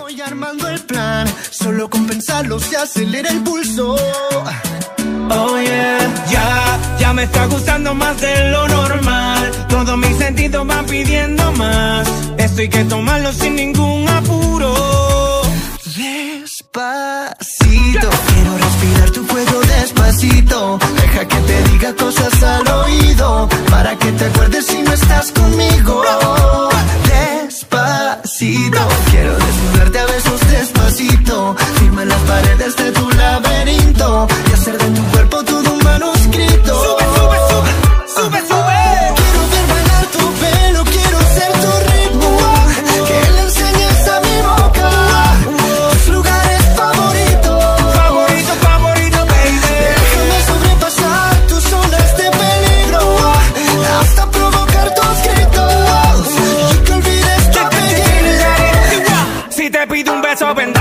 Voy armando el plan, solo con pensarlo se acelera el pulso. Oh yeah, ya me está gustando más de lo normal. Todos mis sentidos van pidiendo más. Esto hay que tomarlo sin ningún apuro. Despacito, quiero respirar tu cuello despacito. Deja que te diga cosas al oído, para que te acuerdes si no estás conmigo. Despacito, quiero desnudarte a besos despacito. Firma las paredes de tu laberinto y hacer de tu cuerpo todo un manuscrito. Sube, sube, sube, sube, sube. Quiero ver bailar tu pelo, quiero ser tu ritmo, que le enseñes a mi boca tus lugares favoritos. Favorito, favorito, baby. Déjame sobrepasar tus zonas de peligro, hasta provocar tus gritos y que olvides tu apellido. Si te pido un beso, ven.